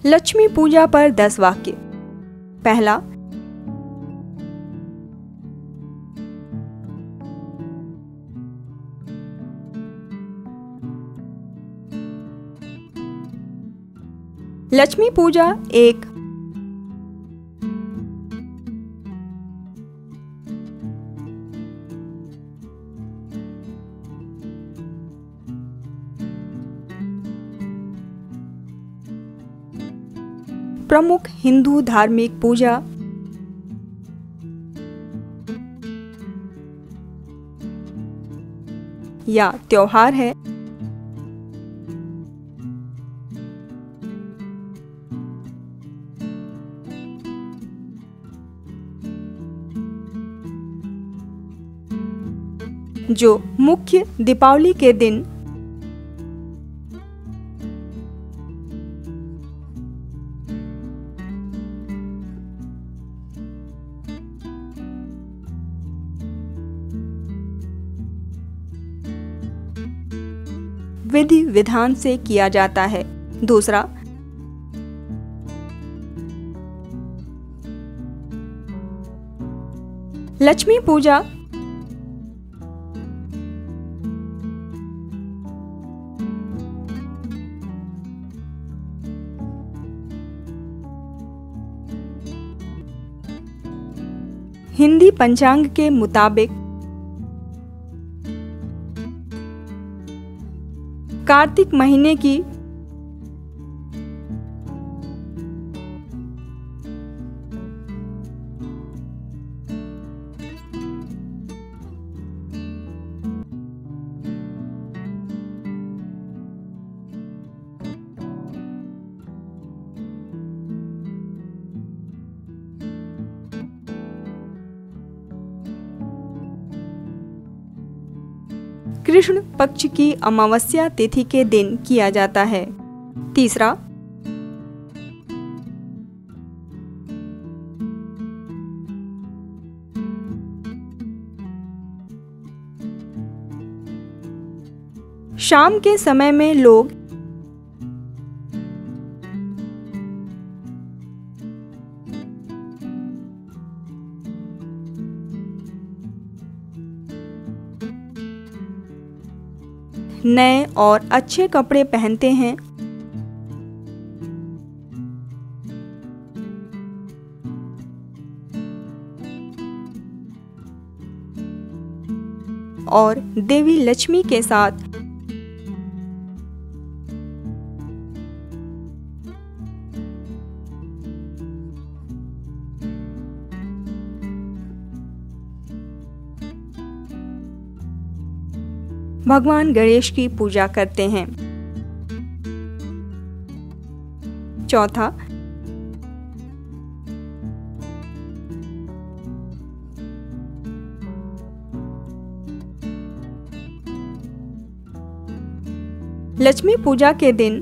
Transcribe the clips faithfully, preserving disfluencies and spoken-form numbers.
लक्ष्मी पूजा पर दस वाक्य। पहला, लक्ष्मी पूजा एक प्रमुख हिंदू धार्मिक पूजा या त्योहार है। जो मुख्य दीपावली के दिन विधि विधान से किया जाता है। दूसरा, लक्ष्मी पूजा हिंदी पंचांग के मुताबिक कार्तिक महीने की कृष्ण पक्ष की अमावस्या तिथि के दिन किया जाता है। तीसरा, शाम के समय में लोग नए और अच्छे कपड़े पहनते हैं और देवी लक्ष्मी के साथ भगवान गणेश की पूजा करते हैं। चौथा, लक्ष्मी पूजा के दिन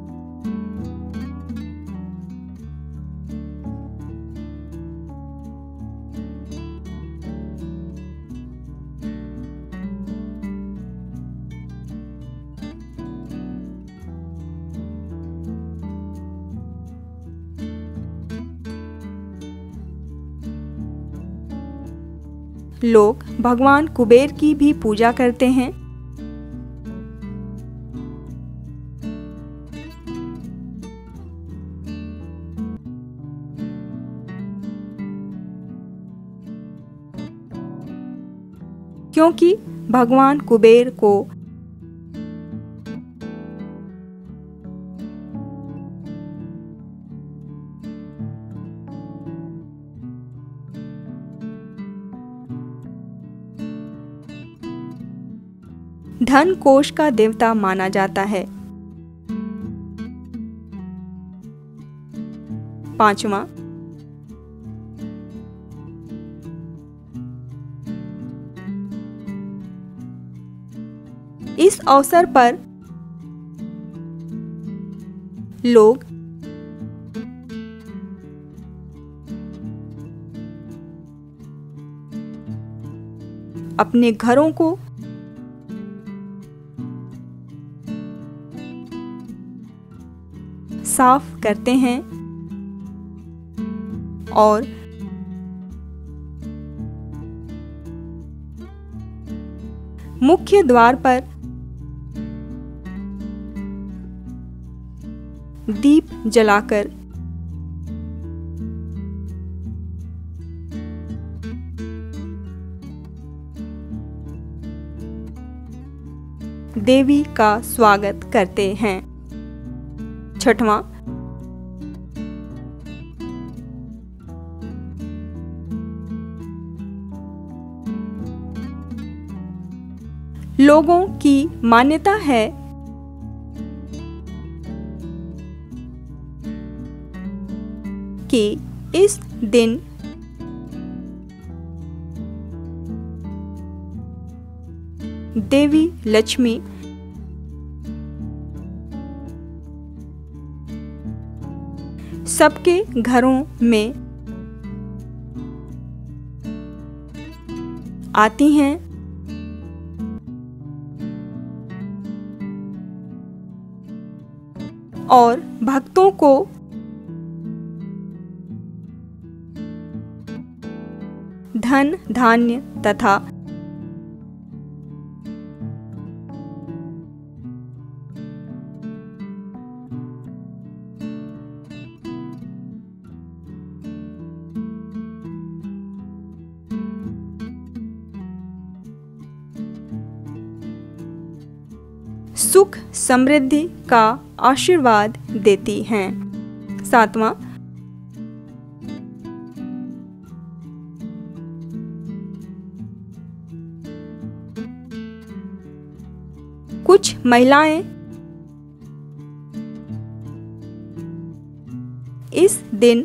लोग भगवान कुबेर की भी पूजा करते हैं। क्योंकि भगवान कुबेर को धन कोश का देवता माना जाता है। पांचवा, इस अवसर पर लोग अपने घरों को साफ करते हैं और मुख्य द्वार पर दीप जलाकर देवी का स्वागत करते हैं। छठवां, लोगों की मान्यता है कि इस दिन देवी लक्ष्मी सबके घरों में आती हैं और भक्तों को धन धान्य तथा सुख समृद्धि का आशीर्वाद देती हैं। सातवां, कुछ महिलाएं इस दिन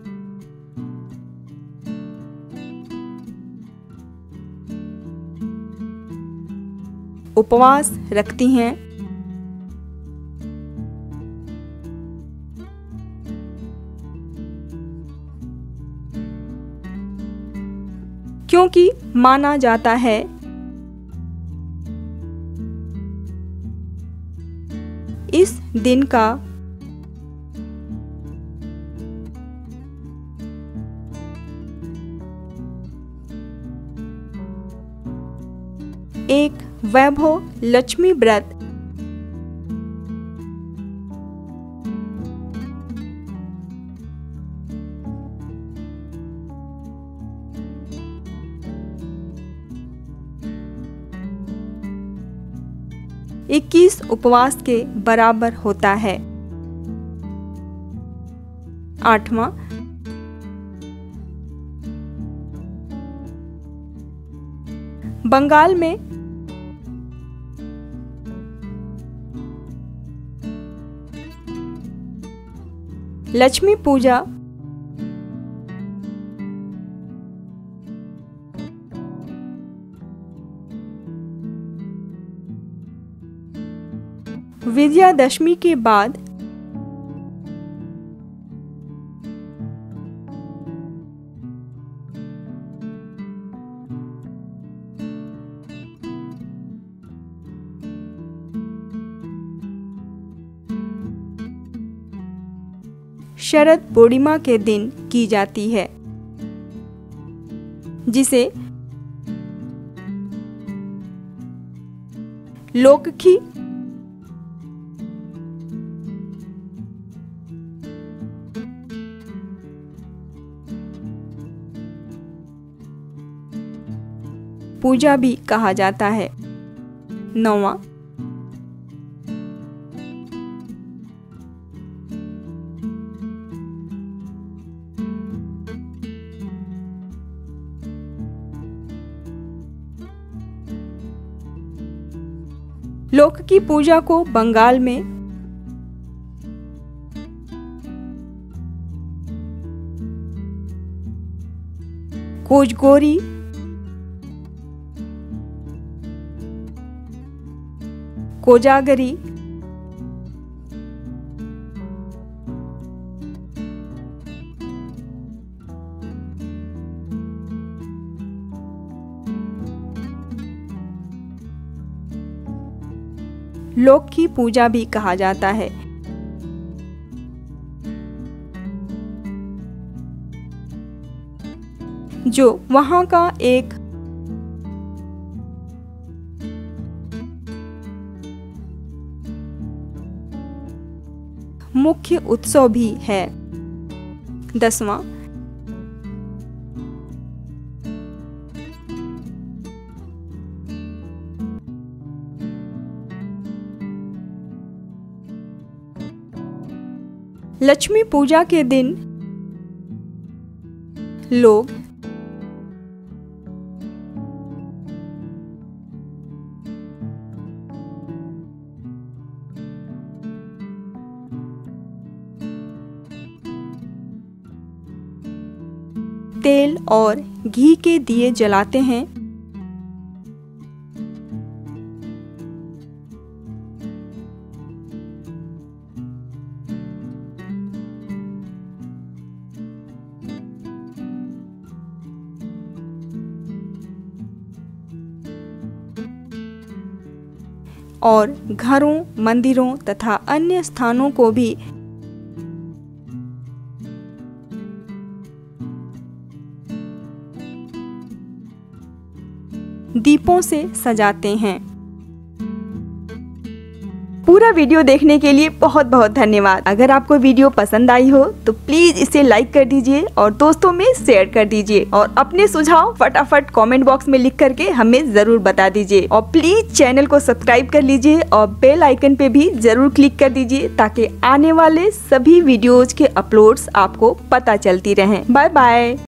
उपवास रखती हैं क्योंकि माना जाता है इस दिन का एक वैभव लक्ष्मी व्रत इक्कीस उपवास के बराबर होता है। आठवां, बंगाल में लक्ष्मी पूजा विजयादशमी के बाद शरद पूर्णिमा के दिन की जाती है, जिसे लोकखी पूजा भी कहा जाता है। नौवां, लोक की पूजा को बंगाल में कोजगोरी, कोजागरी, लोक की पूजा भी कहा जाता है। जो वहाँ का एक मुख्य उत्सव भी है। दसवां, लक्ष्मी पूजा के दिन लोग तेल और घी के दिए जलाते हैं। और घरों, मंदिरों तथा अन्य स्थानों को भी दीपों से सजाते हैं। पूरा वीडियो देखने के लिए बहुत बहुत धन्यवाद। अगर आपको वीडियो पसंद आई हो तो प्लीज इसे लाइक कर दीजिए और दोस्तों में शेयर कर दीजिए और अपने सुझाव फटाफट कमेंट बॉक्स में लिख करके हमें जरूर बता दीजिए। और प्लीज चैनल को सब्सक्राइब कर लीजिए और बेल आइकन पे भी जरूर क्लिक कर दीजिए ताकि आने वाले सभी वीडियोज के अपलोड्स आपको पता चलती रहें। Bye bye.